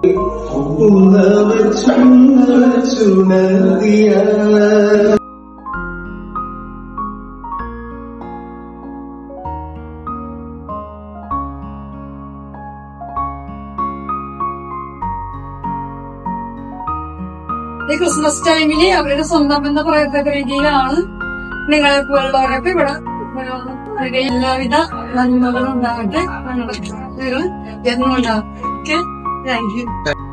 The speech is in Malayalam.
ഈ ക്രിസ്മസ് ടൈമില് അവരുടെ സ്വന്തം എന്ന് പറയത്തക്ക രീതിയിലാണ് നിങ്ങളെ പോലുള്ളവരൊക്കെ ഇവിടെ എല്ലാവിധ നന്മകളും ഉണ്ടാകട്ടെ. ഞങ്ങളുടെ ജന്മം ഉണ്ടാകട്ടെ. Thank U.